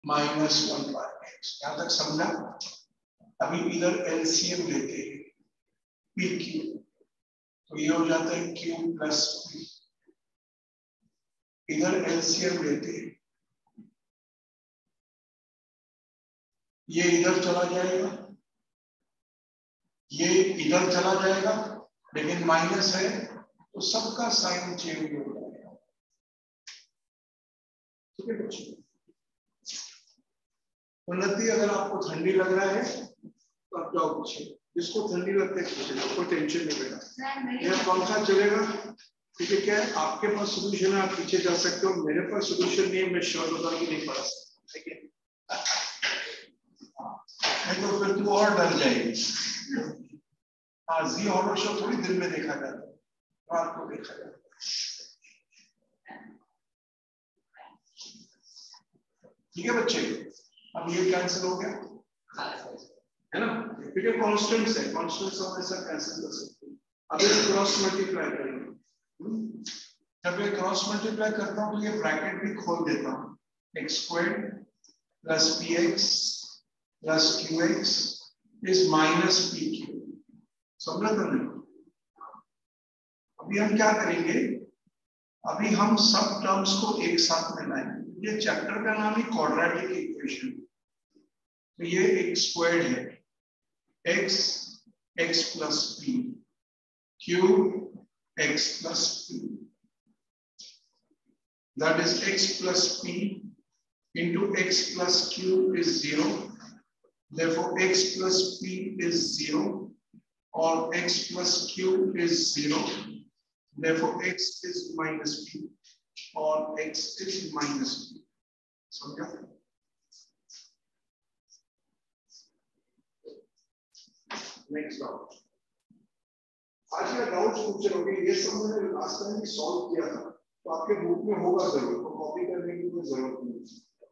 -1/x। यहां तक समझा? अभी इधर एलसीएम लेते हैं पी क्यू, तो ये हो जाता है क्यू प्लस पी। इधर एलसीएम लेते हैं, ये इधर चला जाएगा, ये इधर चला जाएगा, लेकिन माइनस है तो सबका साइन चेंज हो जाएगा। ठीक है बच्चों? उन्नति, अगर आपको ठंडी लग रहा है तो आप जाओ पीछे, जिसको ठंडी लगती है कोई टेंशन नहीं बेटा, यह पंखा चलेगा। ठीक है, क्या है आपके पास सोल्यूशन है, आप पीछे जा सकते हो, मेरे पास सोल्यूशन नहीं है, मैं श्योर होता कि नहीं पढ़ा सकता। ठीक है, नहीं तो फिर तू और डर जाएगी। हाँ, जी हॉरर शो थोड़ी दिन में देखा जाता है, रात को देखा जाता है। ठीक है बच्चे, अब ये कैंसिल हो गया है ना, क्योंकि कॉन्स्टेंट्स है, कॉन्स्टेंट्स हमेशा कैंसिल कर सकते हैं। अब ये क्रॉस मल्टीप्लाई करेंगे, जब ये क्रॉस मल्टीप्लाई करता हूं तो ये ब्रैकेट भी खोल देता हूं, x squared plus p x plus q x is minus p q. समझा तुमने? अभी हम क्या करेंगे, अभी हम सब टर्म्स को एक साथ में लाएंगे। ये चैप्टर का नाम है क्वाड्रेटिक इक्वेशन। तो ये एक्स स्क्वायर्ड है, x x plus p, q x plus p, that is x plus p into x plus q is 0, therefore x plus p is 0 or x plus q is 0, therefore x is minus p or x is minus p। समझा? Next doubt, आज का doubt पूछ रहे होंगे, ये सब मैंने last time भी सॉल्व किया था, तो आपके बुक में होगा जरूर, तो कॉपी करने की कोई जरूरत नहीं।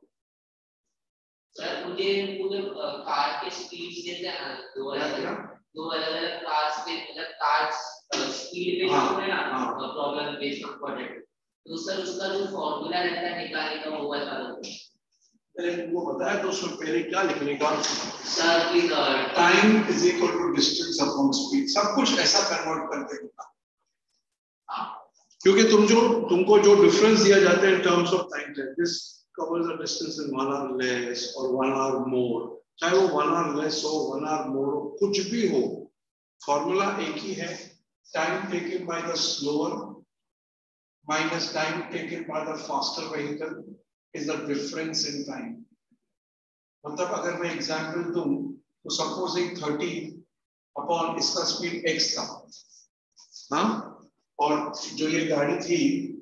सर मुझे कार के स्पीड देते हैं दो अलग-अलग कार्स पे, मतलब कार्स स्पीड पे जो है ना प्रॉब्लम बेस्ड ऑन प्रोडक्ट, तो सर उसका जो फार्मूला रहता है निकालने का वो बता दो। मैंने तुमको बताया तो उसमें पहले क्या लिखने का, sir please time is equal to distance upon speed, सब कुछ ऐसा कन्वर्ट कर देगा। क्योंकि तुमको जो डिफरेंस दिया जाता है in terms of time, this covers the distance in 1 hour less और 1 आवर मोर, चाहे वो 1 आवर लेस हो 1 आवर मोर हो, कुछ भी हो, फॉर्मूला एक ही है, time taken by the slower minus time taken by the faster vehicle is the difference in time. मतलब अगर मैं एग्जांपल दूं तो सपोजिंग 30 अपॉन इसका स्पीड x था, हाँ, और जो ये गाड़ी थी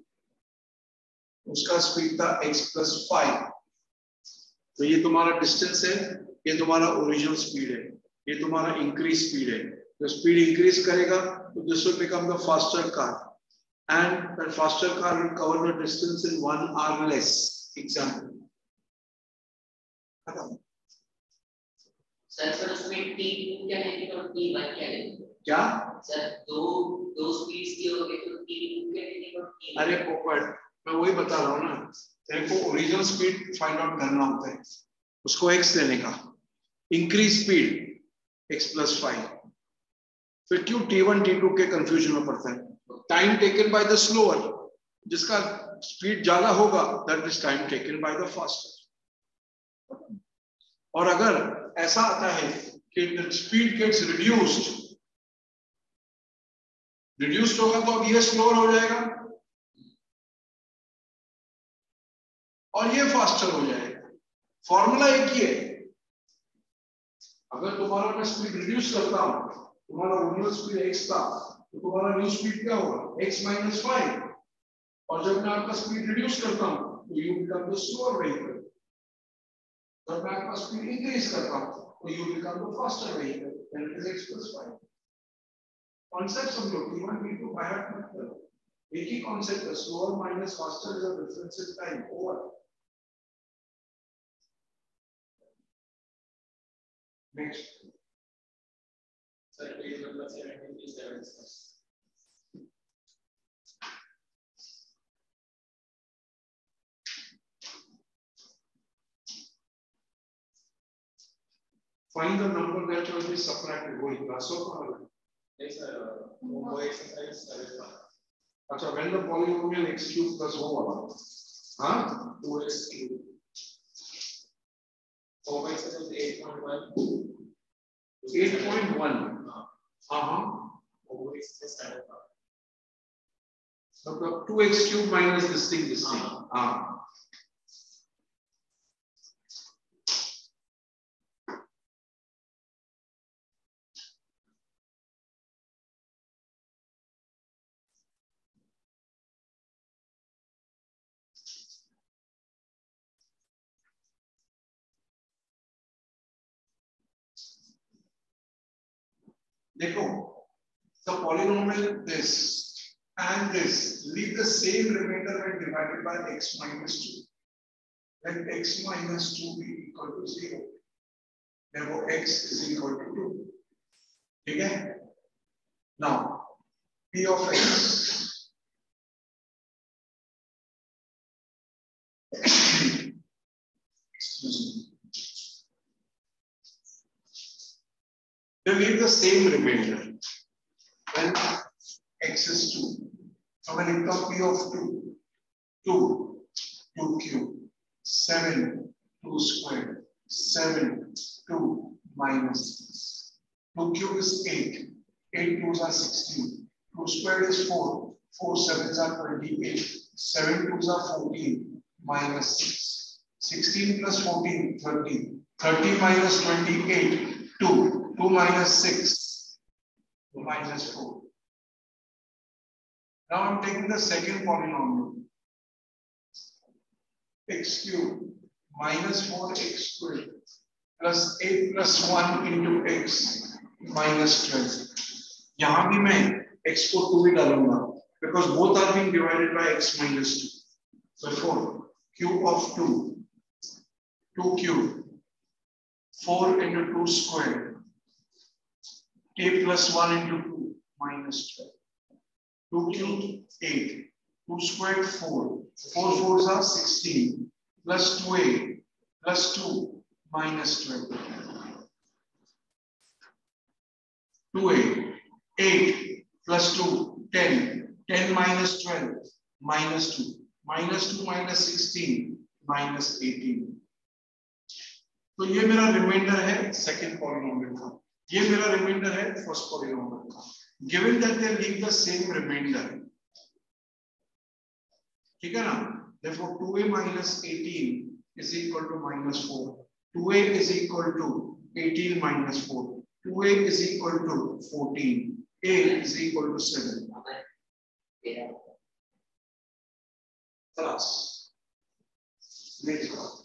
उसका स्पीड था x प्लस 5, तो ये तुम्हारा डिस्टेंस है, ये तुम्हारा ओरिजिनल स्पीड है, ये तुम्हारा इंक्रीज स्पीड है। तो स्पीड इंक्रीज करेगा तो this will become the faster car and that faster car will cover the distance in 1 hour less. Example sir उसमें t2 क्या लेंगे और t1 क्या लेंगे? क्या सर दो स्पीड्स की हो गई तो t2 क्या लेंगे और t1? अरे पोपट, मैं वही बता रहा हूँ ना, तेरे को ओरिजिनल स्पीड फाइंड आउट करना होता है, उसको x लेने का, इंक्रीज स्पीड x प्लस 5, फिर क्यों t1 t2 के कंफ्यूजन में पड़ता है? Time taken by the slower, जिसका स्पीड ज्यादा होगा that is time taken by the faster. और अगर ऐसा आता है कि स्पीड गेट्स रिड्यूस्ड होगा तो अब ये स्लोअर हो जाएगा और ये फास्टर हो जाएगा। फॉर्मूला एक ही है, अगर तुम्हारा मैं स्पीड रिड्यूस करता हूं, तुम्हारा ओरिजिनल स्पीड x था तो तुम्हारा न्यू स्पीड क्या होगा, x माइनस 5, और जब मैं आपका स्पीड रिड्यूस करता हूं तो you become the slower vehicle, जब मैं आपका स्पीड इंक्रीज करता हूं तो you become the faster vehicle, that is x plus 5। Concept समझो, t1 t2 बाय हार्ट मत करो, एक ही कॉन्सेप्ट है, slower minus faster is a difference in time over. Next sir page number 77। Find the number that will be subtracted. वही plus or Yes, sir. वो exercise करेगा. अच्छा, when the polynomial x cube plus वो वाला, हाँ, 2x cube. 4x is 8.1. 8.1. हाँ. OX is 7. मतलब 2x cube minus this thing. हाँ. देखो, the polynomial this and this leave the same remainder when divided by x minus 2. When x minus 2 be equal to 0, therefore x is equal to 2. Okay? Now, p of x. Excuse me. They leave the same remainder when x is 2. So when it comes p of 2 cube, 7, 2 squared, 7, 2 minus 6. 2 cube is 8, 8 2s are 16, 2 squared is 4, 4 7s are 28, 7 2s are 14, minus 6. 16 plus 14, 30. 30 minus 28, 2. 2 minus 6, 2 minus 4. Now I'm taking the second polynomial. X cube minus 4x squared plus 8 plus 1 into x minus 12. यहाँ भी मैं x को 2 ही डालूंगा because both are being divided by x minus 2. So therefore cube of 2 cube, 4 into 2 squared, a plus 1 into 2 minus 12. 2 cubed 8, 2 squared 4, 4 4s are 16, plus 2a plus 2 minus 12. 2a, 8 plus 2, 10, 10 minus 12, minus 2, minus 2 minus 16, minus 18. तो ये मेरा reminder है second polynomial का, ये मेरा reminder है first polynomial का. Given that they leave the same remainder, ठीक है ना? Therefore 2a minus 18 is equal to minus 4. 2a is equal to 18 minus 4. 2a is equal to 14. A is equal to 7. Class. Next class.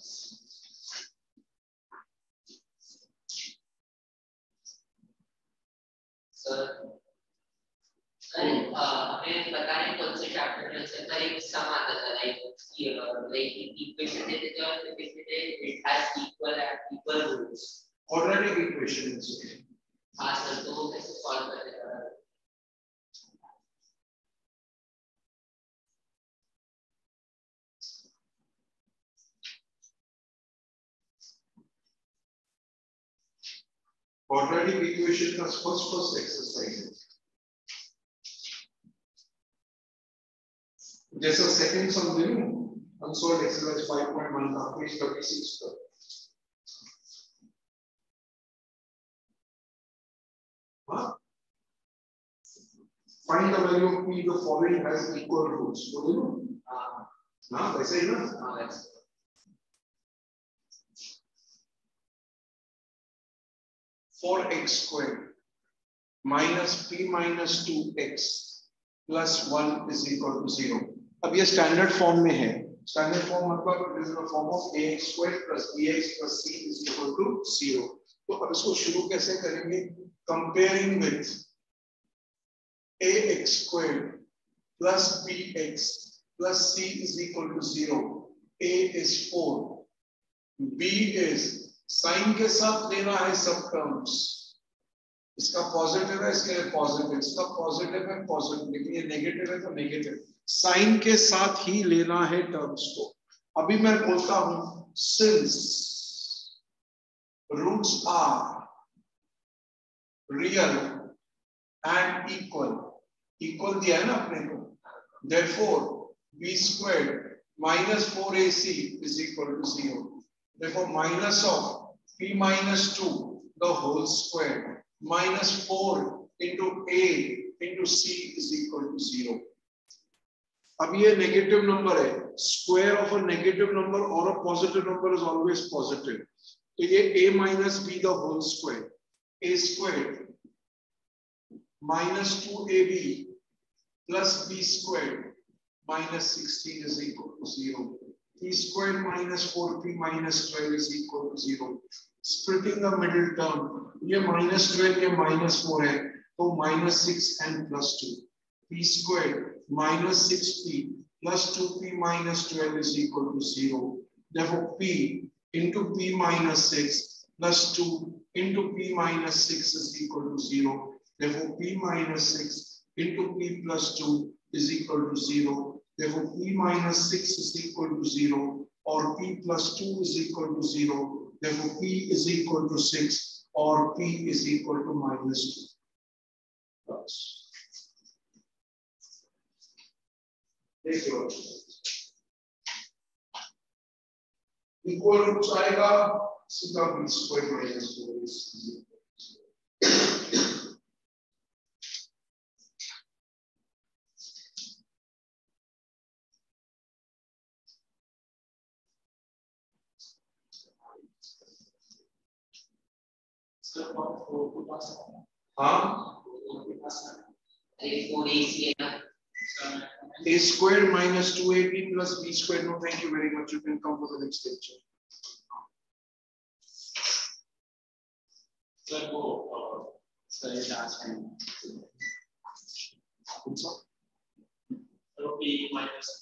हमें बताने कौन से chapter में से एक सम आता था लाइक इक्वेशन देते थे और फिर कहते थे it has equal roots quadratic equations. हां सर, तो वो कैसे सॉल्व करते हैं? Quadratic equation का first exercise. जैसा सेकंड सम दे लूं, अनसॉल्व्ड एक्सरसाइज 5.1 का पेज 36 पर. हाँ, find the value of p. The following has equal roots. बोले ना? हाँ, वैसे ही ना? हाँ वैसे. For x squared minus p minus 2x plus 1 is equal to 0. अब ये स्टैंडर्ड फॉर्म में है. स्टैंडर्ड फॉर्म मतलब it is the form of ax squared plus bx plus c is equal to 0. तो अब इसको शुरू कैसे करेंगे? Comparing with ax squared plus bx plus c is equal to 0. a is 4, b is sign के साथ लेना है सब टर्म्स. इसका पॉजिटिव है, इसके लिए पॉजिटिव, इसका पॉजिटिव है पॉजिटिव, लेकिन ये नेगेटिव है तो नेगेटिव. साइन के साथ ही लेना है टर्म्स को. अभी मैं बोलता हूं since root roots are real and equal. Equal दिया है ना अपने को. Therefore, b squared minus 4ac is equal to 0. Therefore, minus of p minus 2 the whole square minus 4 into a into c is equal to 0. अब ये negative number है. Square of a negative number और a positive number is always positive. तो ये a minus b the whole square, a squared minus 2ab plus b squared minus 16 is equal to 0. p squared minus 4p minus 12 is equal to 0. Splitting the middle term, ये minus 12 ये minus 4 है, तो minus 6 and plus 2. p squared minus 6p plus 2p minus 12 is equal to 0. Therefore, p into p minus 6 plus 2 into p minus 6 is equal to 0. Therefore, p minus 6 into p plus 2 is equal to 0. Therefore, p minus 6 is equal to 0 or p plus 2 is equal to 0. Therefore, p is equal to 6 or p is equal to minus 2. देखिए equal roots आएगा सीधा b square minus 4ac. हाँ a squared minus 2ab plus b squared. No, thank you very much. You can come for the next lecture. Sir, sir is asking. P minus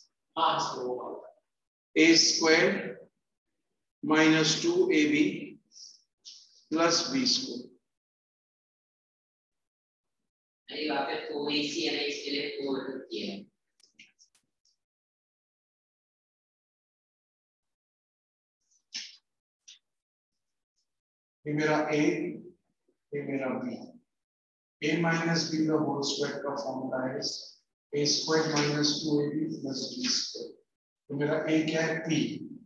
a squared minus 2ab plus b squared. यहाँ पे 4ac है ना, इसके लिए 4 होती है. ये मेरा a, ये मेरा b. a minus b the whole square का फॉर्मूला है a squared minus 2ab plus b squared. तो मेरा a क्या है p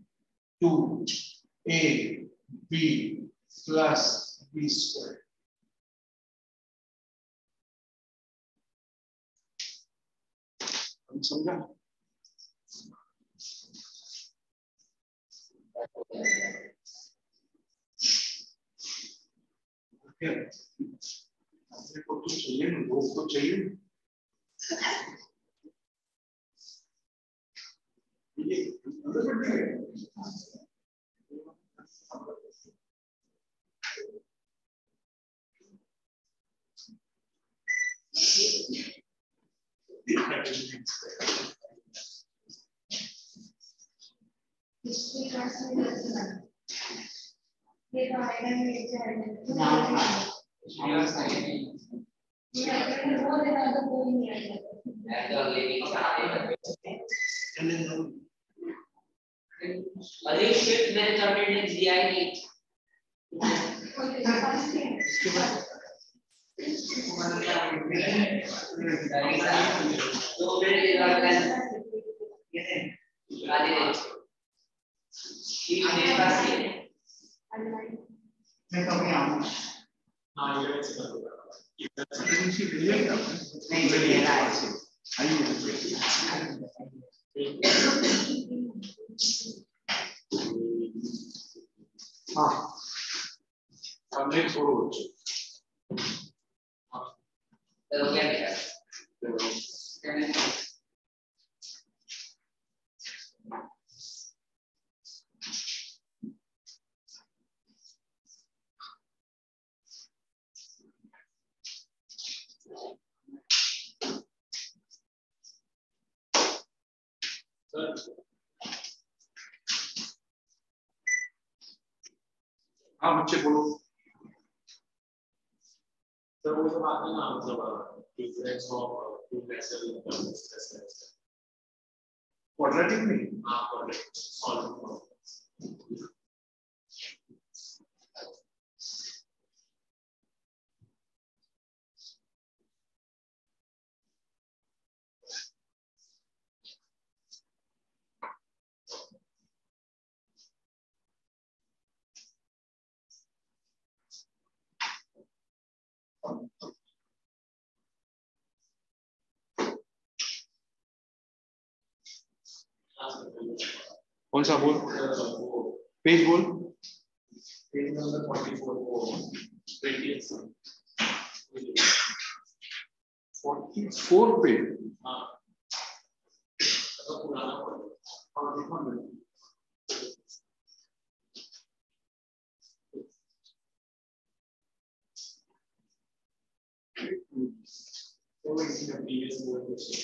2ab plus b squared. समझा? अपने को तो चाहिए ना, लोग तो चाहिए. अरे शिफ्ट मैंने तो अटेंडेंस दिया ही नहीं. दो मिनट के बाद मेरे पास ही है. मैं तो क्या हूँ? हाँ ये वैसे कर दूँगा. नहीं मिलेगा. हाँ. हमने छोड़ो. तो क्या किया? हाँ बच्चे बोलो. तो वो जो बात है ना, मतलब difference of two vessel quadratic नहीं. हाँ क्वाड्रेटिक सॉल्व. कौन सा बोल? पेज बोल. पेज नंबर 44 44 पे. हाँ तो पुराना पढ़ो. So it's the previous word question.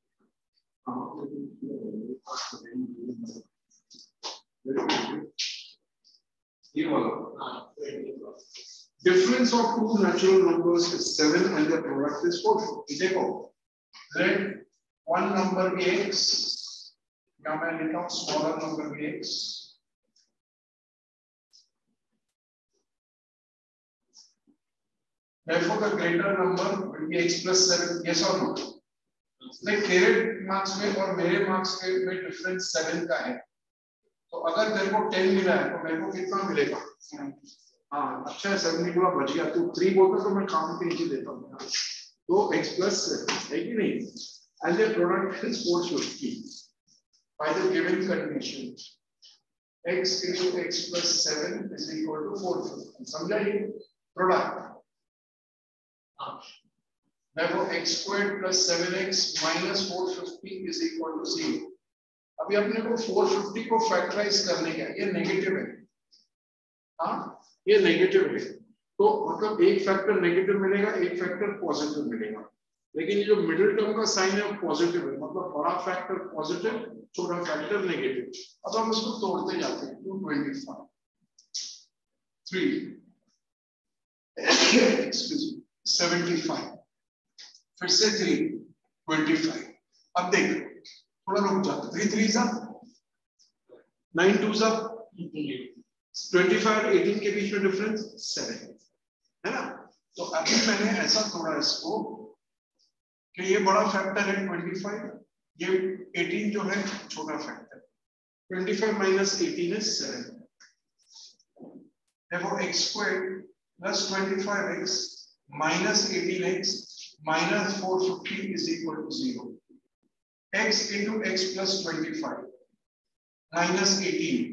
Difference of two natural numbers is 7 and the product is 4. देखो, let one number x, now मैं लिखता हूँ smaller number x. Therefore, the greater number will be x plus 7. Yes or no? Like तेरे marks में और मेरे marks में difference 7 का है. तो अगर तेरे को 10 मिला है तो मेरे को कितना मिलेगा? हाँ, अच्छा है 7 निकला बच गया. तू 3 बोलता तो मैं काम के नीचे देता हूँ. तो x plus 7 है कि नहीं? And the product is 450 by the given condition. X into x plus 7 is equal to 450. समझा ये? Product. Therefore, x squared plus 7x minus 450 is equal to 0. अभी अपने को 450 को फैक्टराइज करने का, ये नेगेटिव है. हाँ, ये नेगेटिव है. तो मतलब एक फैक्टर नेगेटिव मिलेगा, एक फैक्टर पॉजिटिव मिलेगा. लेकिन ये जो मिडिल टर्म का साइन है वो पॉजिटिव है. मतलब बड़ा फैक्टर पॉजिटिव, छोटा फैक्टर नेगेटिव. अब हम इसको तोड़ते जाते हैं. 225 3 excuse me 75 फिर से 3 25. अब देख थोड़ा रुक जाते. 3 3 9 2 25 और 18 के बीच में डिफरेंस 7 है ना. तो अभी मैंने ऐसा तोड़ा इसको कि ये बड़ा फैक्टर है 25, ये 18 जो है छोटा factor. 25 minus 18 is 7. Therefore, x squared plus 25x minus 18x minus 450 is equal to 0. X into x plus 25 minus 18.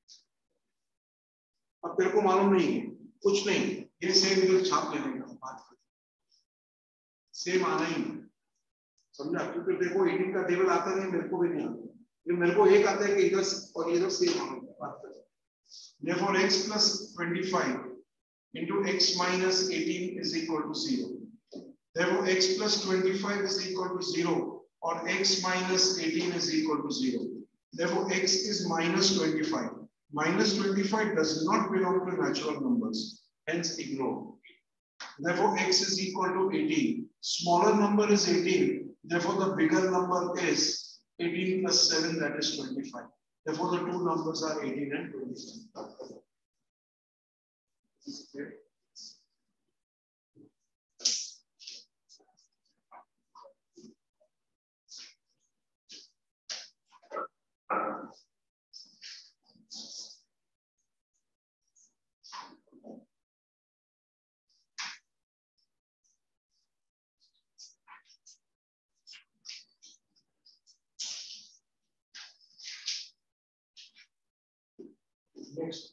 अब तेरे को मालूम नहीं है कुछ नहीं, ये सेम इधर छाप लेने का बात कर. सेम आना ही समझा. क्योंकि देखो 18 का टेबल आता नहीं, मेरे को भी नहीं आता. ये मेरे को एक आता है कि इधर और इधर सेम आना बात कर. Therefore, x plus 25 into x minus 18 is equal to 0. Therefore, x plus 25 is equal to 0 or x minus 18 is equal to 0. Therefore, x is minus 25. Minus 25 does not belong to natural numbers. Hence, ignore. Therefore, x is equal to 18. Smaller number is 18. Therefore, the bigger number is 18 plus 7, that is 25. Therefore, the two numbers are 18 and 25. Okay. Next.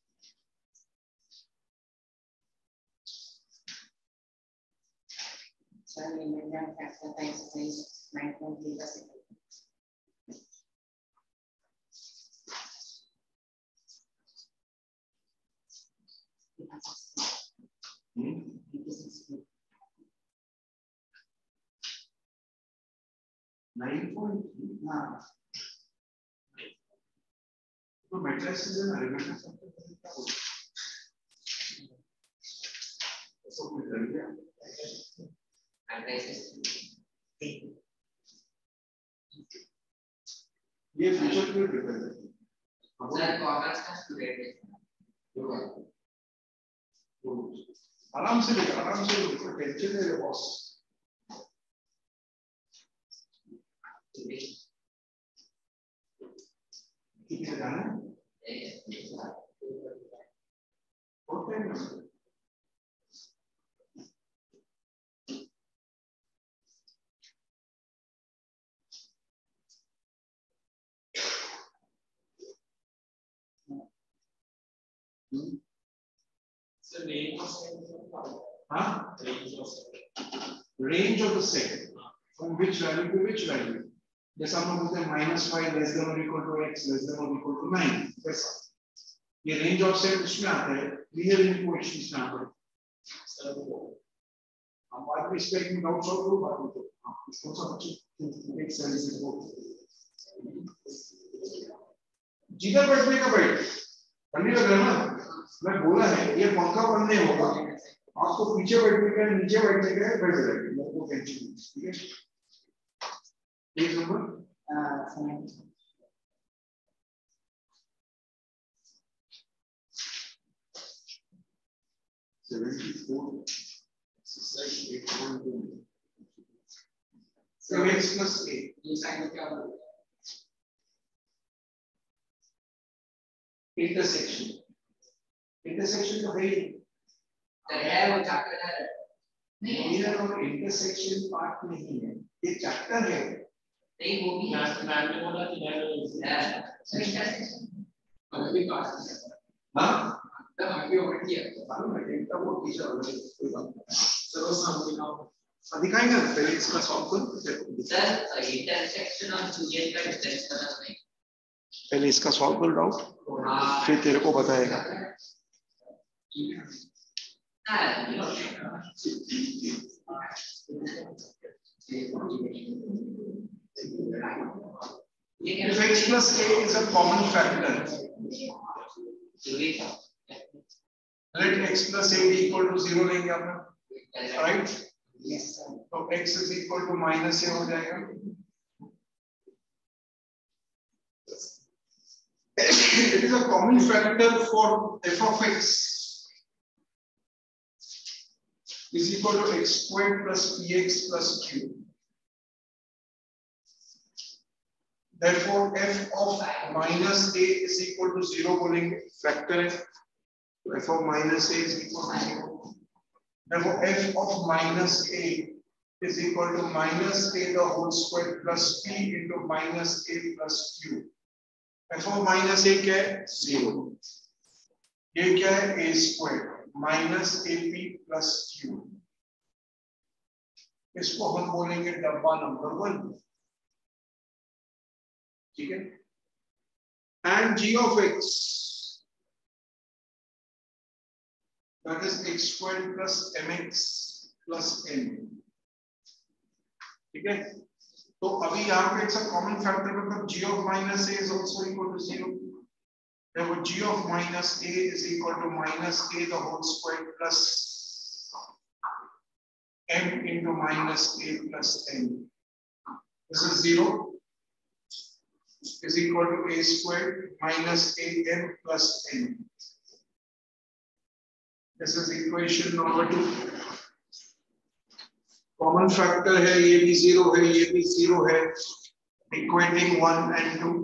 Sorry, my young factor times is 9.3%. तो matrix है ना, remember सबसे पहले क्या होता है? सब कुछ कर लिया. ये फ्यूचर पे डिपेंड है. सर कॉमर्स का स्टूडेंट है. आराम से लिखो, आराम से लिखो, टेंशन नहीं लो बॉस. कितने जाना है? होते हैं ना. So range of set. Huh? Range of set. Range of the set. From which value to which value? जैसा हम लोग बोलते हैं -5 less than or equal to x less than or equal to 9 वैसा ये रेंज ऑफ सेट उसमें आता है क्लियर इक्वेशंस में आता है सर वो हम बाद में इस पे एक डाउट सॉल्व करो बाद में तो इसको सब अच्छे एक सेल से वो जिधर बैठने का बैठ ठंडी लग रहा है ना मैं बोला है ये पंखा बंद नहीं होगा आपको पीछे बैठने का नीचे बैठने का बैठ जाएगा मेरे को टेंशन नहीं ठीक है Page number? 74. Exercise 8.2. 7x plus 8. ये साइन क्या होगा? Intersection. Intersection तो है वो चैप्टर है नहीं है और intersection पार्ट नहीं है ये चैप्टर है नहीं वो भी मैम ने बोला कि है अभी कास्ट हां तब आगे ओवर किया मालूम है तब वो टीचर ऑलरेडी कोई बात नहीं सर सामने ना दिखाएंगे पहले इसका सॉल्व करो सर इंटरसेक्शन और यूनियन का डिफरेंस पता नहीं पहले इसका सॉल्व कर डाउट फिर तेरे को बताएगा If x plus a is a common factor, let x plus a be equal to 0 लेंगे आपने, right? Yes sir. तो x is equal to minus a हो जाएगा. It is a common factor for f of x is equal to x squared plus px plus q. Therefore, f of minus a is equal to 0 बोलेंगे factor f. f of minus a is equal to 0. Therefore, f of minus a is equal to minus a the whole square plus p into minus a plus q. f of minus a क्या है 0. ये क्या है a square minus ap plus q. इसको हम बोलेंगे डब्बा number 1. ठीक है and g of x that is x squared plus mx plus n ठीक है तो अभी यहाँ पे एक कॉमन फैक्टर मतलब g of minus a is also equal to 0 therefore g of minus a is equal to minus a the whole square plus m into minus a plus n this is 0 is equal to a squared minus am plus n. This is equation number 2. Common factor है ये भी 0 है ये भी 0 है equating 1 and 2.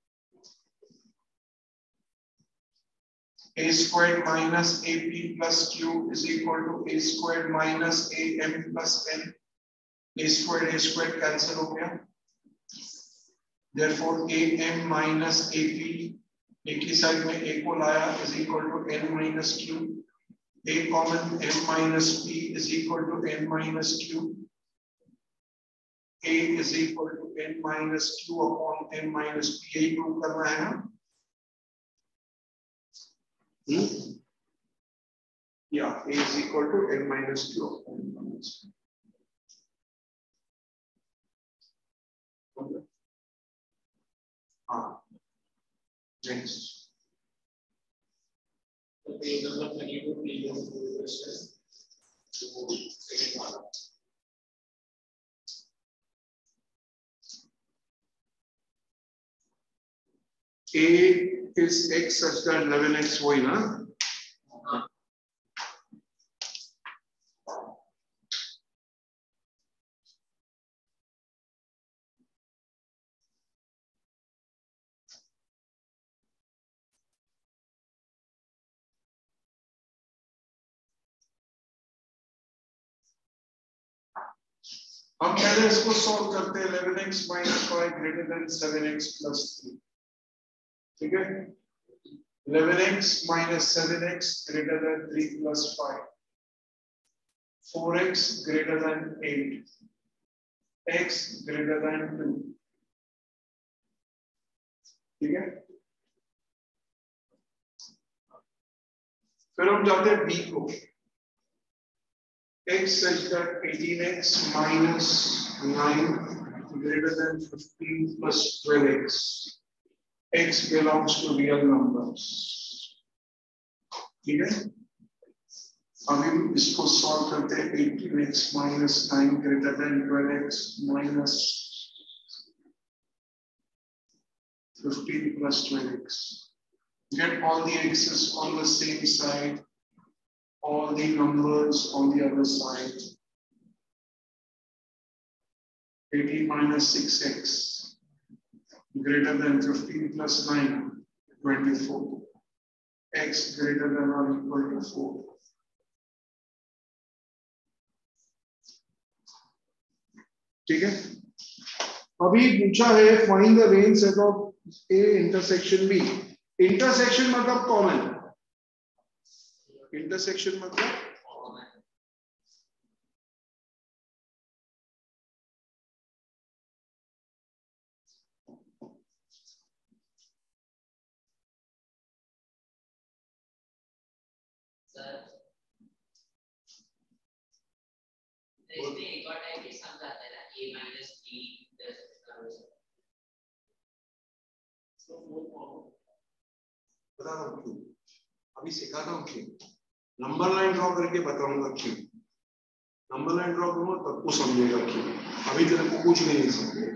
A squared minus ap plus q is equal to a squared minus am plus n. A squared cancel हो गया. Therefore, am minus ap एक ही साइड में a को लाया is equal to n minus q. A common m minus p is equal to n minus q. A is equal to n minus q upon n minus p. यही prove करना है ना? Yeah, A is equal to n minus q upon n minus p. Next. The page number 32 previous question. Second one. A is x such that 11x वही ना? हम पहले इसको solve करते हैं 11x minus 5 greater than 7x plus 3 ठीक है 11x minus 7x greater than 3 plus 5. 4x greater than 8. x greater than 2. ठीक है? फिर हम जाते हैं b को. x such that 18x minus 9 greater than 15 plus 12x. x belongs to real numbers. ठीक है? अभी इसको सॉल्व करते हैं. 18x minus 9 greater than 12x minus 15 plus 12x. Get all the x's on the same side, all the numbers on the other side. 18 minus 6x greater than 15 plus 9, 24. X greater than or equal to 4. ठीक है? अभी पूछा है find the range set of A intersection B. Intersection मतलब common. Intersection मतलब इसमें एक और टाइप की सम आता है ना a minus b बता रहा हूँ क्यों. अभी सिखाता हूँ क्यों. नंबर लाइन ड्रॉ करके बताऊंगा क्यों. नंबर लाइन ड्रॉ करूंगा तब को समझेगा क्यों. अभी तेरे को कुछ नहीं समझेगा.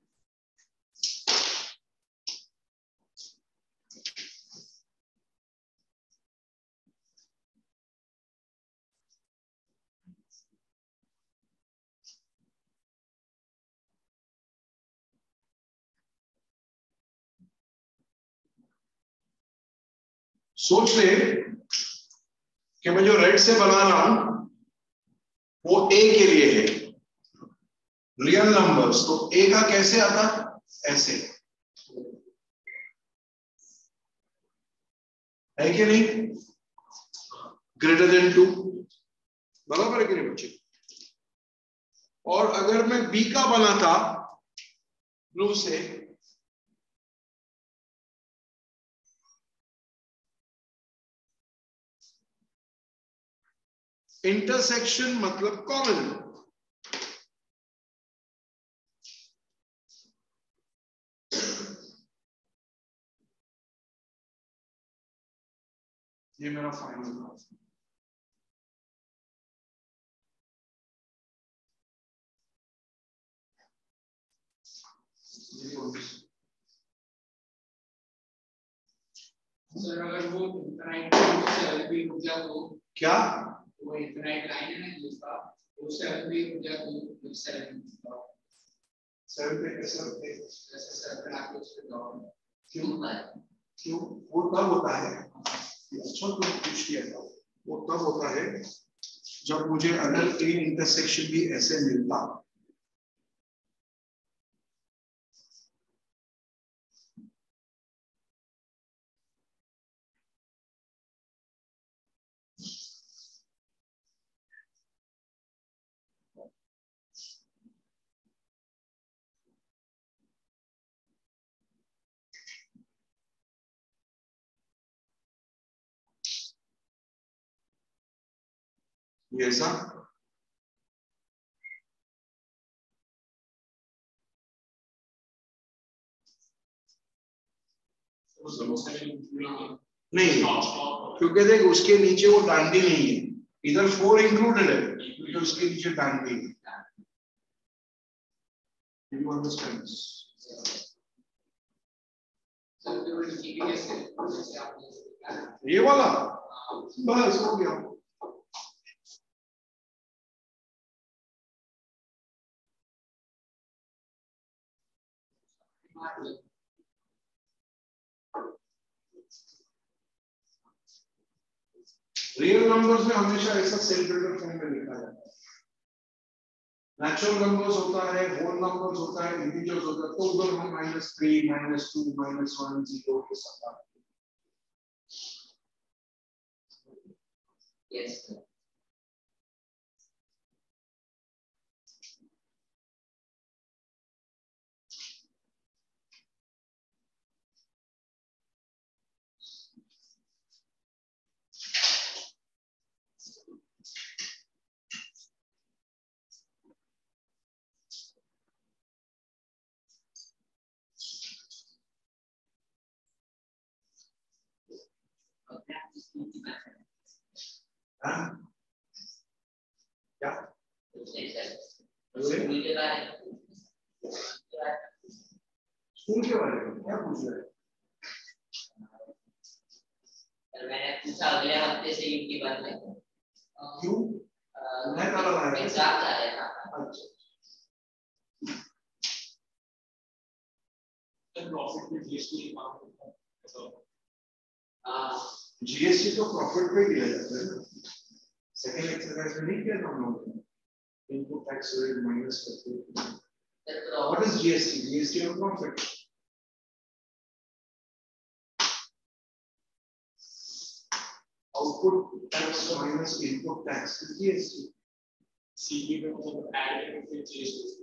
सोच ले कि मैं जो रेड से बना रहा हूं वो a के लिए है. रियल नंबर्स तो a का कैसे आता? ऐसे है कि नहीं? Greater than 2. बराबर है कि नहीं बच्चे? और अगर मैं b का बना था ब्लू से, इंटरसेक्शन मतलब कॉमन. ये मेरा फाइनल था. सर अगर वो इनफाइनाइट से भी हो गया तो क्या? वो इनफाइनाइट लाइन है ना जिसका उससे भी हो गया तो 7 पे ऐसा 7 आके उसके डाउन. क्यों? वो तब होता है. अच्छा तो पूछ किया था. वो तब होता है जब मुझे अगर A इंटरसेक्शन भी ऐसे मिलता. ये ऐसा नहीं, क्योंकि देख उसके नीचे वो डांडी नहीं है. इधर 4 इंक्लूडेड है क्योंकि उसके नीचे डांडी है. You understand this? ये वाला बस हो गया. रियल नंबर्स में हमेशा ऐसा सेल बिल्डर फॉर्म में लिखा जाता है. नेचुरल नंबर्स होता है, होल नंबर्स होता है, इंटीजर्स होता है, तो उधर हम -3, -2, -1, 0 के साथ. Yes, sir. क्या स्कूल के बारे में क्या पूछ रहे हैं? मैंने पूछा अगले हफ्ते से यूटी बंद है। क्यों? मैं कल आया था। एग्जाम जा रहे था। अच्छा। प्रॉफिट में जीएसटी जीएसटी तो प्रॉफिट पे दिया जाता है ना। सेकंड एक्सरसाइज में नहीं किया था हम लोगों ने। इनपुट टैक्स रेट माइनस करके। What is GST? GST on profit. Output tax minus input tax is GST. CP में मतलब ऐड करके फिर जीएसटी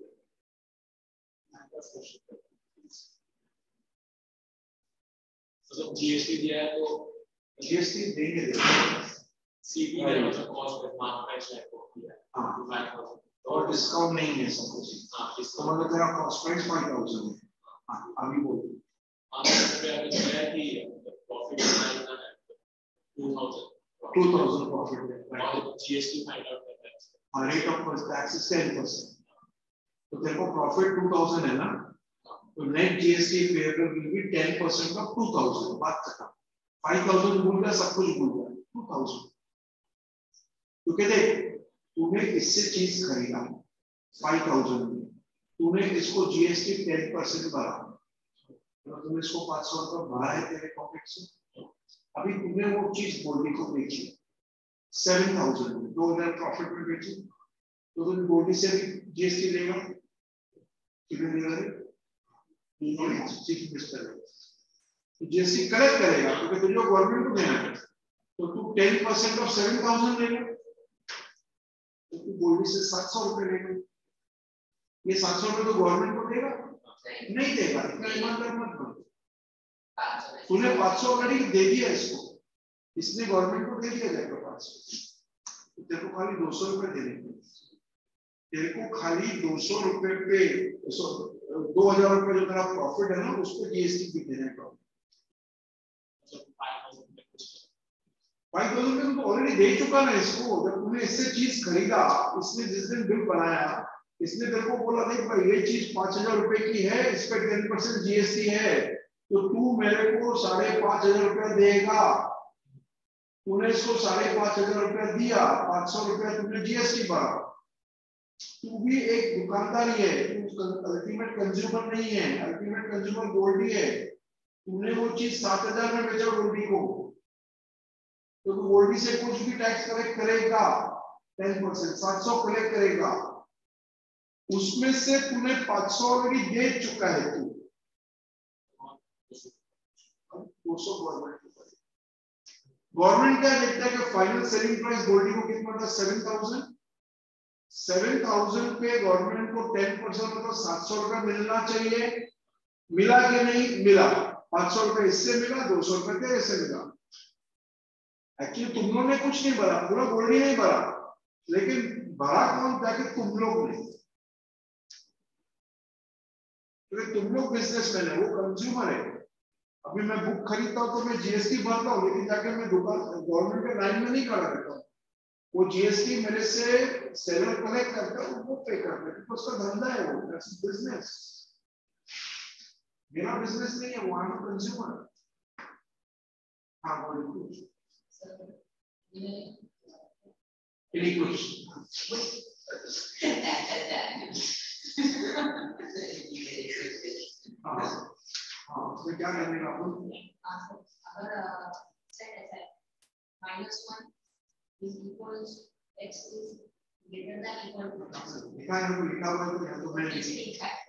मतलब जीएसटी दिया है तो जीएसटी देंगे सीपी में मतलब कॉस्ट ऑफ मैन्युफैक्चरिंग को किया है। हाँ 5000 और डिस्काउंट नहीं है सपोज। हाँ तो मतलब तेरा कॉस्ट प्राइस 5000 है। हाँ अभी बोल। आगे पे अभी जो है कि प्रॉफिट कितना है 2000 प्रॉफिट है और जीएसटी फाइंड आउट करता है। हाँ रेट ऑफ टैक्स इज 10%। तो तेरे को प्रॉफिट 2000 है ना, तो net GST payable will be 10% of 2000। बात खत्म। 5000 भूल गया, सब कुछ भूल गया। 2000 तो कहते तूने इससे चीज खरीदा 5000 में, तूने इसको जीएसटी 10% भरा, तो तूने इसको 500 रुपये भरा है तेरे पॉकेट से। अभी तूने वो चीज गोल्डी को बेची 7000 में, 2000 प्रॉफिट में बेची, तो तुम गोल्डी से भी जीएसटी लेगा। कितने लेगा रे? तो जीएसटी कलेक्ट करेगा क्योंकि तुझे गवर्नमेंट को देना है, तो तू 10% ऑफ 7000 लेगा, तो तू गोल्डी से 700 रुपये लेगा। ये 700 रुपये तो गवर्नमेंट को देगा? नहीं देगा। इतना ईमानदार मत बन। तूने 500 ऑलरेडी दे दिया इसको, इसने गवर्नमेंट को दे दिया जाएगा 500, तो तेरे को खाली 200 रुपये देने हैं। तेरे को खाली 200 रुपये पे 2000 रुपये जो तेरा प्रॉफिट है ना, उसको जीएसटी भी देने का। 5000 रुपये तो ऑलरेडी दे चुका ना इसको। जब तूने इससे चीज खरीदा, इसने जिस दिन बिल बनाया, इसने तेरे को बोला देख भाई ये चीज 5000 रुपए की है, इस पे 10% जीएसटी है, तो तू मेरे को 5500 रुपया देगा। तूने इसको 5500 रुपया दिया, 500 रुपया तुमने जीएसटी भरा। तू भी एक दुकानदार ही है, तू अल्टीमेट कंज्यूमर नहीं है। अल्टीमेट कंज्यूमर गोल्डी है। तूने वो चीज 7000 में बेचा गोल्डी को, तो तू गोल्डी से कुछ भी टैक्स कलेक्ट करेगा 10%, 700 कलेक्ट करेगा। उसमें से तूने 500 ऑलरेडी दे चुका है तू, 200 गवर्नमेंट को। गवर्नमेंट क्या देखता है कि फाइनल सेलिंग प्राइस गोल्डी को कितना था? 7000। 7000 पे गवर्नमेंट को 10% मतलब 700 रुपए मिलना चाहिए। मिला कि नहीं मिला? 500 रुपए इससे मिला, 200 रुपए तेरे से मिला। एक्चुअली तुम लोगों ने कुछ नहीं भरा, पूरा गोल्डी नहीं भरा, लेकिन भरा कौन? जाके तुम लोग ने, क्योंकि तुम लोग बिजनेसमैन है, वो कंज्यूमर है। अभी मैं बुक खरीदता हूँ तो मैं जीएसटी भरता हूँ, लेकिन जाके मैं दुकान गवर्नमेंट के लाइन में नहीं खड़ा रहता हूँ। वो जीएसटी मेरे से सेलर कलेक्ट करता है, वो पे करता है, तो उसका धंधा है, वो बिजनेस। मेरा बिजनेस नहीं है, वो आई एम कंज्यूमर। हाँ बोलिए हाँ उसमें क्या करने का अगर सेट ऐसा है -1 is equals x is greater than equal to लिखा है तो लिखा हुआ है, तो मैं लिखा है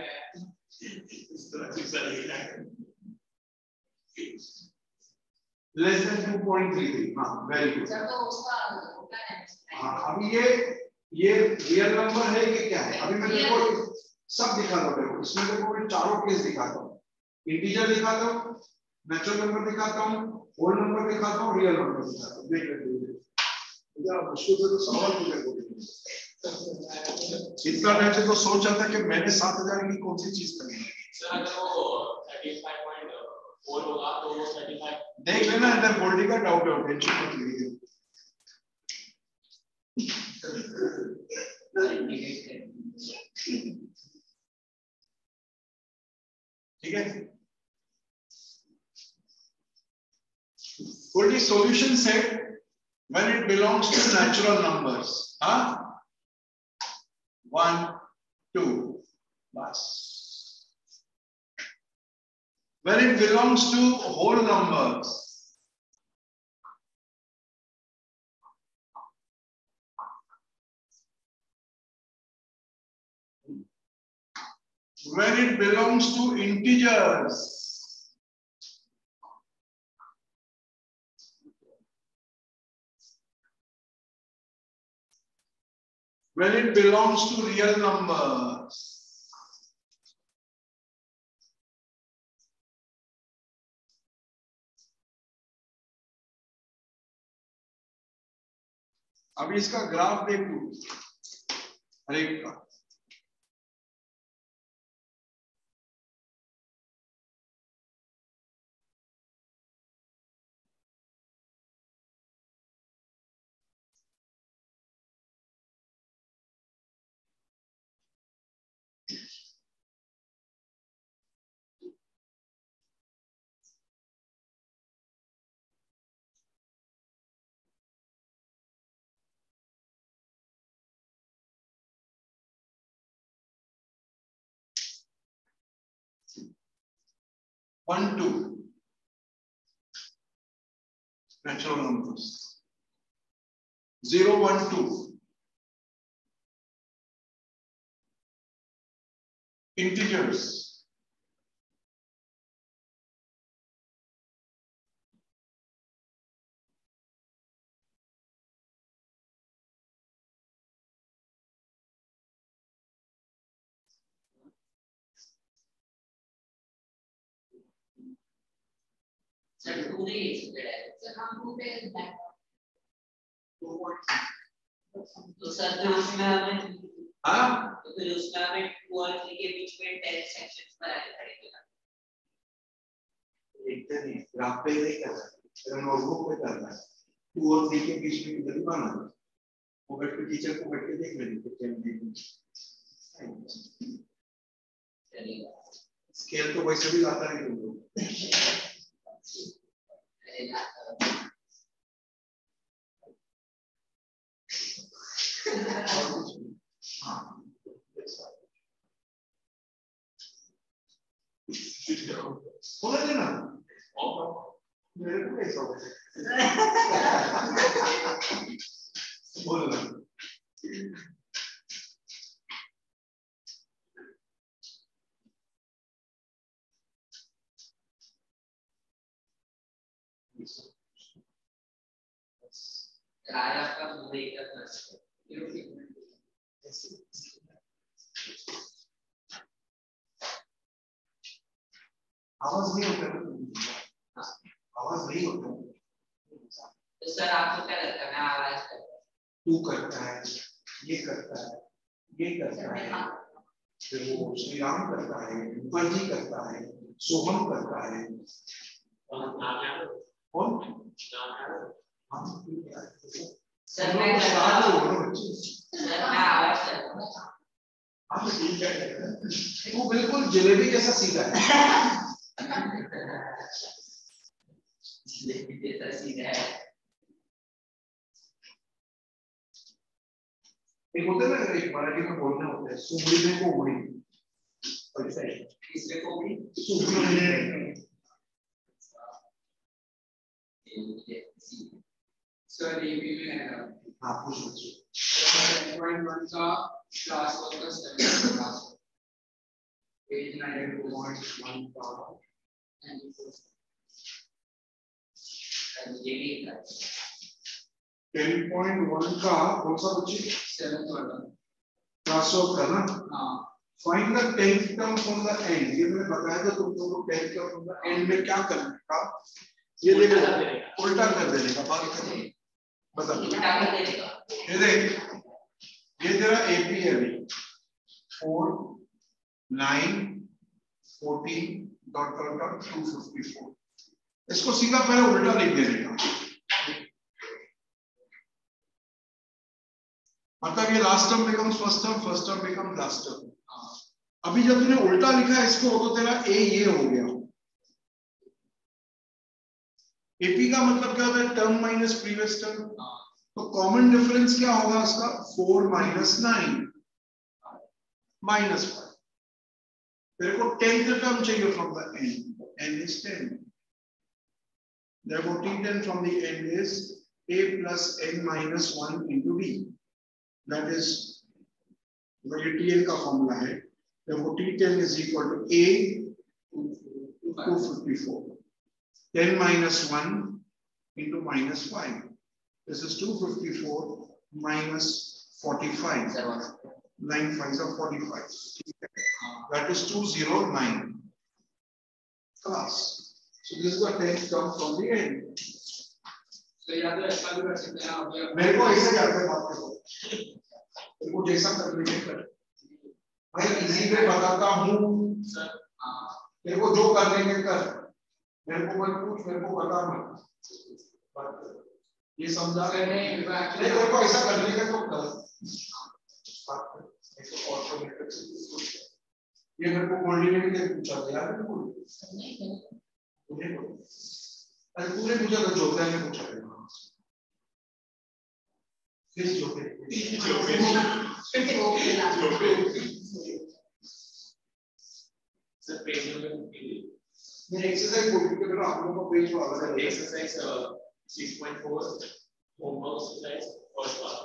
इस तरह से लिखा है। Less than 2.33। हाँ वेरी गुड। सर तो उसका होता है। हाँ अभी ये रियल नंबर है कि क्या है? अभी मैं देखो सब दिखा दो देखो, इसमें देखो मैं चारों केस दिखाता हूँ, इंटीजर दिखाता हूँ, नेचुरल नंबर दिखाता हूँ, होल नंबर दिखाता हूँ, रियल नंबर दिखाता हूँ। देख लेते हैं मुश्किल से तो सवाल पूछे को इतना टाइम से तो सोच रहा था कि मैंने 7000 की कौन सी चीज करनी है। सर अगर वो 35.4 होगा तो वो 35 देख लेना, अंदर बोल्डी का डाउट है, टेंशन मत लीजिए। ठीक है, बोल्डी solution set when it belongs to natural numbers, huh? 1 2 bas. When it belongs to whole numbers, when it belongs to integers, when it belongs to real numbers, अभी इसका ग्राफ देखो हर एक का। One, two, natural numbers. 0, 1, 2, integers. Sir two नहीं लिख सकते हैं। Sir हम टू पे बैक तो सर फिर उसमें हमें हाँ तो फिर उसमें हमें 2 और 3 के बीच में 10 सेक्शंस बनाने पड़ेंगे। देखते नहीं, ग्राफ पे नहीं कर रहा है, अगर नोटबुक पे करना है 2 और 3 के बीच में किधर बनाना है, वो बैठ के टीचर को बैठ के देख लेंगे क्या देखेंगे। चलेगा, स्केल तो वैसे भी आता है तुमको। बोला देना मेरे को कैसा होगा बोलना। यार आपका मुझे एक करना आवाज नहीं होता, आवाज नहीं होता। तो सर आपको क्या लगता है मैं आवाज करता हूं, तू करता है, ये करता है, ये करता है, फिर वो श्री राम करता है, जी करता है, सोहम करता है और सर मैं आवाज करता हूं। वो बिल्कुल जलेबी जैसा सीधा है। जलेबी जैसा सीधा है। एक होता है ना, एक मराठी में बोलना होता है सुमड़ी में को उड़ी, किसमें को उड़ी? सुमड़ी में। सर ये भी मैं हाँ पूछो। 7.1 का क्लास वर्क का स्टडी क्लास पेज 9.1 का मुझे भी 10.1 का कौन सा बच्चे 7th वाला क्लास ऑफ था ना हाँ find the 10th term from the end ये मैंने बताया था तुमको 10th term from the and में क्या करने का ये देखो उल्टा कर देने का बात करें बता उल्टा कर देने का ये देख ये तेरा एपी है अभी 4 9 14 डॉट डॉट डॉट 254 इसको सीधा पहले उल्टा लिख देने का मतलब ये last term becomes first term becomes last term अभी जब तूने उल्टा लिखा है इसको तो तेरा ए ये हो गया एपी का मतलब क्या होता है टर्म माइनस प्रीवियस टर्म तो कॉमन डिफरेंस क्या होगा इसका 4 माइनस 9 माइनस 5 तेरे को 10th टर्म चाहिए from the end n is 10 therefore t10 from the end is a plus n minus 1 into b that is the tn का formula है therefore t10 is equal to a 254 10 minus 1 into minus 5 this is 254 minus 45 9 5s are 45 that is 209 class so this is the 10th term from the end तो या तो ऐसा भी कर सकते हैं आप मेरे को ऐसे करके बात करो तेरे को जैसा करने के कर मैं इजी पे बताता हूं सर तेरे को जो करने के कर मेरे को मत पूछ मेरे को बता मत ये समझा नहीं तेरे को ऐसा करने का तो कर ये मेरे को गोल्डी ने भी पूछा था यार बिल्कुल अरे तूने पूछा था जोधा ने पूछा था किस जोधे सर पेज नंबर मैं एक्सरसाइज बोल के बेटा आप लोगों को पेज वाला है exercise 6.4 homework exercise first part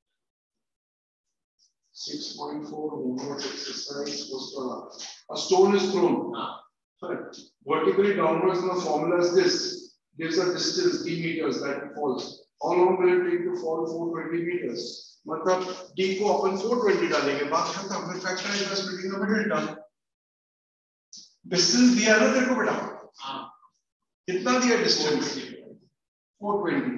6.4 homework exercise was a stone is thrown vertically downwards and the formula is this gives a distance d meters that it falls how long will it take to fall 420 meters मतलब d को अपन 420 डालेंगे बात खत्म फिर factorise the splitting the middle term distance दिया ना तेरे को बेटा हां कितना दिया डिस्टेंस 420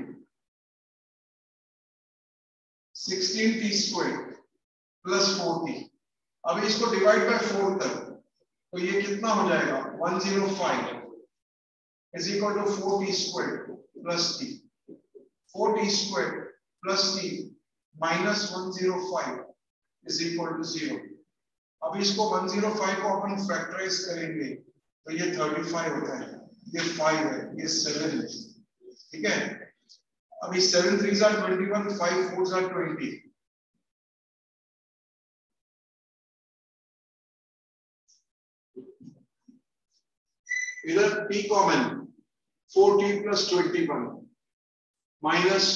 16 t squared plus 40 अब इसको डिवाइड बाय 4 कर तो ये कितना हो जाएगा 105 is equal to 4t squared plus t 4t squared plus t minus 105 is equal to 0 अब इसको 105 को अपन फैक्टराइज करेंगे तो ये 35 होता है ये 5 है ये 7 है ठीक है अभी 7 3s are 21 5 4s are 20 इधर t common 4t plus 21 minus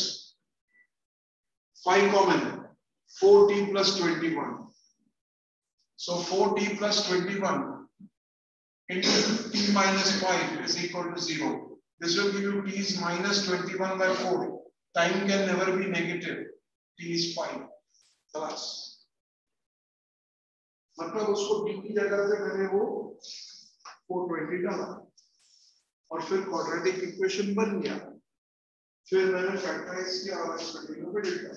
5 common 4t plus 21 so 4t plus 21 into t minus 5 is equal to 0 this will give you t is minus 21 by 4 time can never be negative t is 5 plus मतलब उसको t की जगह पे मैंने वो 420 डाला और फिर क्वाड्रेटिक इक्वेशन बन गया फिर मैंने फैक्टराइज किया और स्प्लिटिंग में लिखा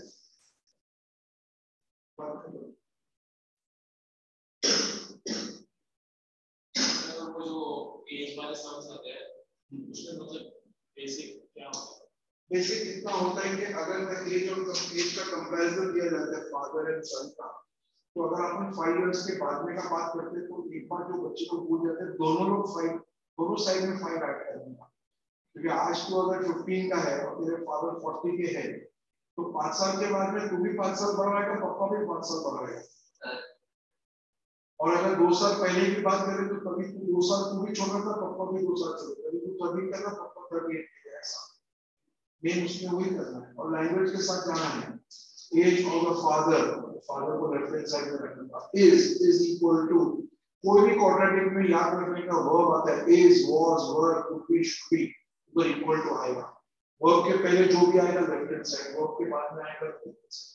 वो जो पेज वाले सम्स आते हैं उसमें मतलब बेसिक क्या होता है बेसिक इतना होता है कि अगर मैं एज और एज का कंपैरिजन दिया जाता है फादर एंड सन का तो अगर अपन 5 इयर्स के बाद में का बात करते हैं तो एक बार जो बच्चे को पूछ जाते हैं दोनों साइड में 5 ऐड कर देना क्योंकि आज तो अगर 15 का है और तेरे फादर 40 के है तो 5 साल के बाद में तू भी 5 साल बड़ा रहेगा पापा भी 5 साल बड़ा रहेगा और अगर 2 साल पहले की बात करें तो तभी तू 2 साल तू भी छोटा था पापा भी 2 साल छोटा तभी तू तभी करना पापा 38 के ऐसा मेन उसमें वही करना है और लैंग्वेज के साथ जाना है एज ऑफ द फादर को रेफरेंस साइड में रखना इज इक्वल टू कोई भी क्वाड्रेटिक में याद रखने का वर्ब आता है is was were could be should be तो इक्वल टू आएगा वर्ब के पहले जो भी आएगा लेफ्ट हैंड साइड, वर्ब के बाद में आएगा राइट हैंड साइड।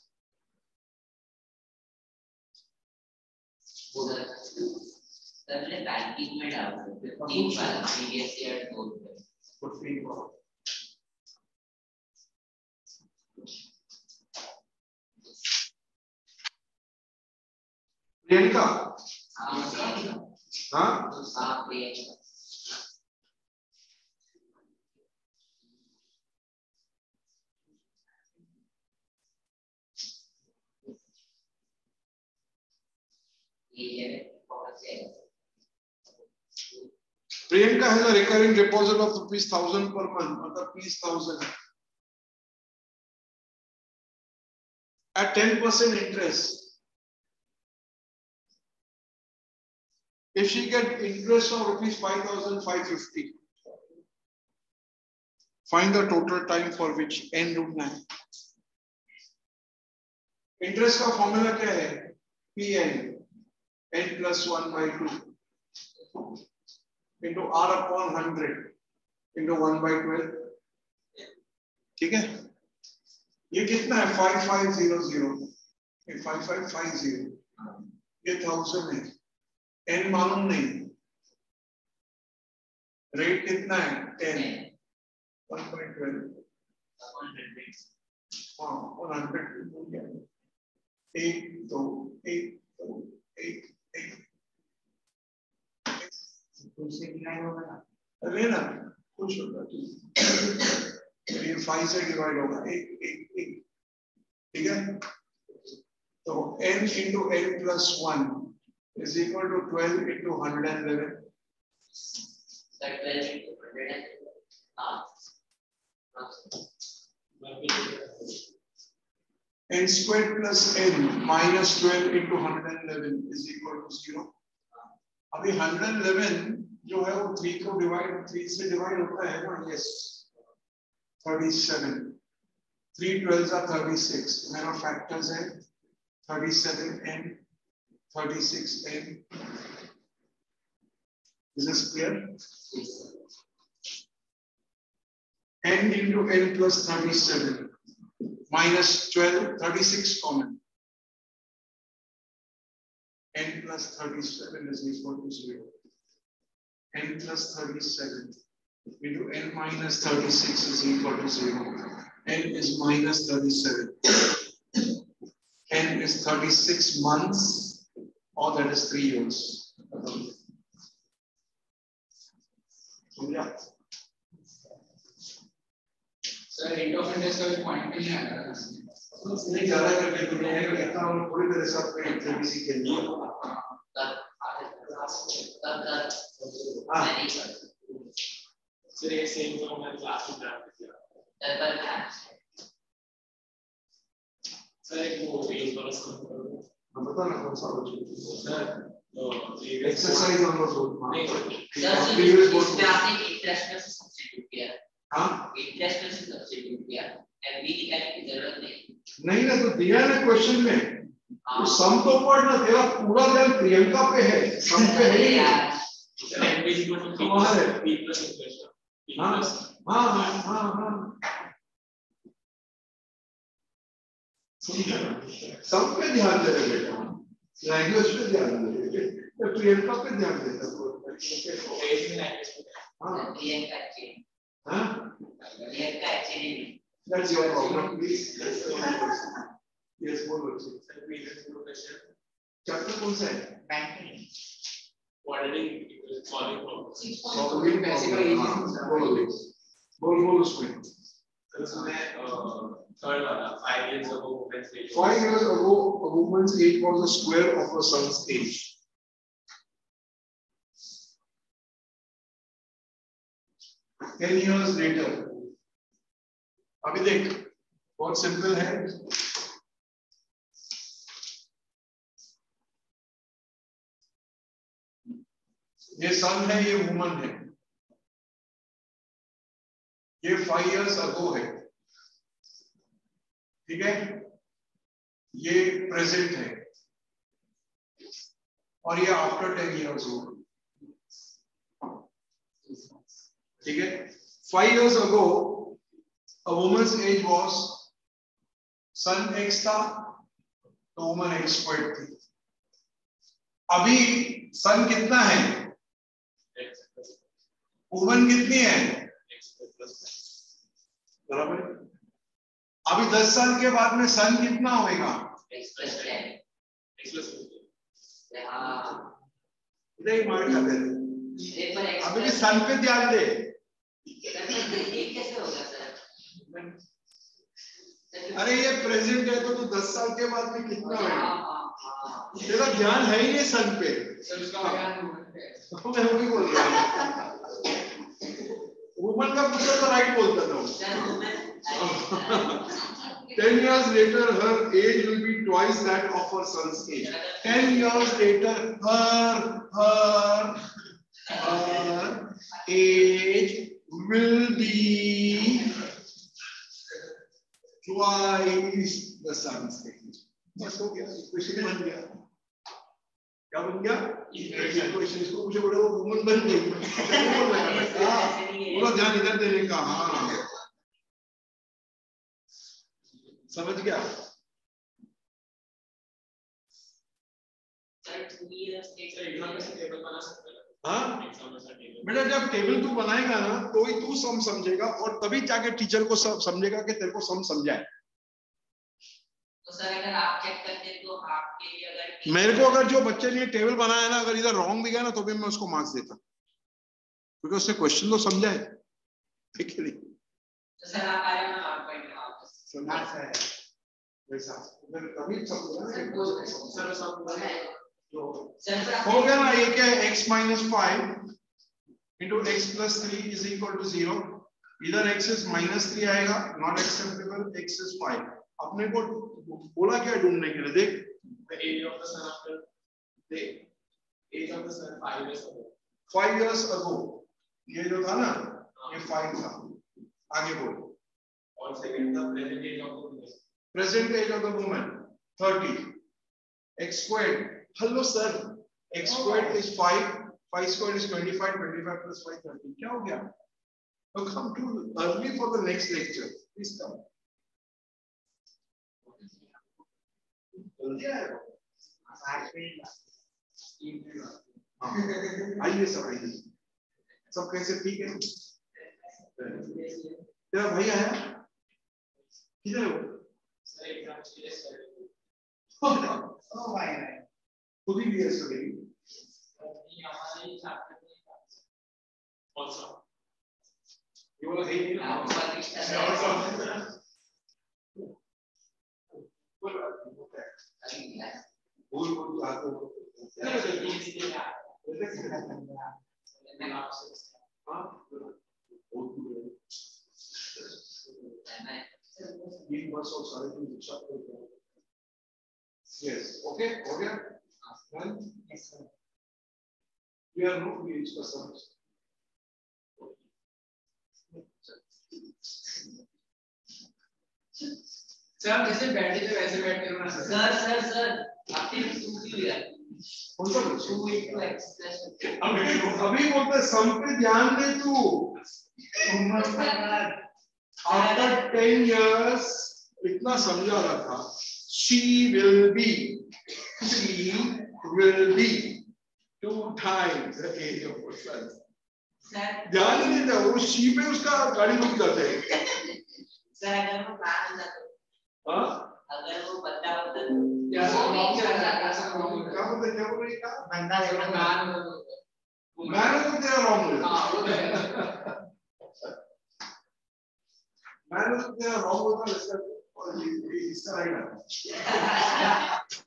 सबने बैंकिंग में डाला 15 वाला प्रीवियस ईयर 2 15 वाला। प्रियंका हाँ Priyanka Priyanka has a recurring deposit of ₹1,000 per month, मतलब 20,000 at 10% interest. If she get interest of ₹5,550, find the total time for which n ढूंढना है। इंटरेस्ट का फॉर्मूला क्या है? Pn n plus 1/2 into r upon 100 into 1/12। ठीक है, ये कितना है? 5500, ये 5550, ये 1000 है। n मालूम नहीं, रेट कितना है? 10 1/12 हाँ 100 1 2 1 2 1 1 दूसरे डिवाइड होगा ना, अरे ना कुछ होगा तो ये 5 से डिवाइड होगा 1 1 1, ठीक है। तो n into n plus 1 is equal to 12 into 111। that 12 into 100 n squared plus n minus 12 into 111 is equal to 0। अभी 111 जो है वो 3 को डिवाइड 3 से डिवाइड होता है ना, यस 37, 3 12s are 36, मेरा फैक्टर्स है 37n 36n। Is this clear? n into n plus 37 minus 12 36 common, n plus 37 is equal to 0। n plus 37 into n minus 36 is equal to 0। n is minus 37, n is 36 months, or that is 3 years। Yeah. Sir rate of interest का भी point नहीं आ रहा है, नहीं ज्यादा करके तुम्हें कहता हूं पूरी तरह से अपने एबीसी के लिए सर ये सेम जो हमने क्लास में ड्राफ्ट किया सर, एक वो पेज वाला सर बता ना कौन सा sir exercise on the road sir इसमें आपने इंटरेस्ट में से सब्स्टिट्यूट किया। हां इंटरेस्ट में से सब्स्टिट्यूट किया, एमबी निकालने की जरूरत नहीं ना, तो दिया ना क्वेश्चन में तो सम तो पढ़ना, तेरा पूरा ध्यान प्रियंका पे है, सम पे है यार। एमबी इक्वल टू वहां है p प्लस इंटरेस्ट। हां हां हां हां सम पे ध्यान दे बेटा, लैंग्वेज पे ध्यान दे, तो प्रियंका पे ध्यान देता है। हां प्रियंका अच्छी हां प्रियंका अच्छी नहीं। That's your problem, please. That's your question. Yes, more question. Chapter कौन सा है? banking, solving problems। Solving problems। बोल उसमें। उसमें third वाला 5 years ago women's age 5 years ago a woman's age was the square of her son's age। 10 years later, अभी देख बहुत सिंपल है, ये सन है, ये वुमन है, ये 5 years ago है, ठीक है, ये प्रेजेंट है, और ये आफ्टर 10 years होगा, ठीक है। 5 years ago A woman's age was sun x था तो वुमन x स्क्वायर थी। अभी सन कितना है, वुमन कितनी है, बराबर। अभी 10 साल के बाद में सन कितना होगा, नहीं मार खाते थे। अभी भी सन पे ध्यान दे। अरे ये प्रेजेंट है तो 10 साल के बाद में कितना होगा, तेरा ध्यान है ही नहीं सन पे। मैं वही बोल रहा हूँ, वुमन का पूछा तो राइट बोलता था। 10 years later her age will be twice that of her son's age. 10 years later her age will be twice the son's age. बस हो गया, इक्वेशन बन गया। क्या बन गया, इक्वेशन। इसको पूछे बोले वो वुमन बन गई, पूरा ध्यान इधर देने का। हाँ समझ गया। हाँ बेटा, जब टेबल तू बनाएगा ना तो ही तू सम समझेगा और तभी जाके टीचर को समझेगा कि तेरे को सम समझाए। तो सर अगर आप चेक करते तो आपके अगर मेरे को अगर जो बच्चे ने टेबल बनाया ना अगर इधर रॉन्ग भी गया ना तो भी मैं उसको मार्क्स देता, क्योंकि उसने क्वेश्चन तो समझा है, ठीक है। तो सर आप आ रहे हो आप पॉइंट समझा है वैसा उधर तभी समझा ना। सर हो गया ना, ये क्या है, x minus 5 into x plus 3 is equal to 0। इधर x is -3 आएगा, not acceptable, x is 5। अपने को बोला क्या ढूंढने के लिए, देख the age of the sun after the age of the sun 5 years ago। 5 years ago ये जो था ना ये 5 था। आगे बोल। और second the present age of the woman। Present age of the woman 30। x squared, hello sir, x squared is 5, 5 squared is 25, 25 plus 5 30। क्या हो गया? So come too early for the next lecture, please come। आइए सब, आइए सब। कैसे, ठीक है? तेरा भाई आया किधर है वो? खुद ही दिया इसको लेगी। ये बोला है नहीं ना, भूल भूल आते हो। ये बस और सारे दिन शिक्षा करते हैं। यस, ओके, हो गया। Yes sir, we are no we इसका समझ। सर जैसे बैठे थे वैसे बैठे हो ना सर। सर आपकी टूटी हुई है। कौन सा? अभी बोलते सम पे ध्यान दे तू। After 10 years इतना समझा रहा था। She will be 2 times the age of her son। ध्यान नहीं देता वो she पे उसका गाड़ी रुक जाते हैं। सर अगर वो प्लान होता तो, हाँ अगर वो बंदा होता तो क्या सर रॉन्ग क्या क्या बोल रही है? बंदा देखो प्लान मैं तो तेरा रॉन्ग है। हां वो तो है। मैंने तो तेरा रॉन्ग होता है इसका, और इसका राइट है।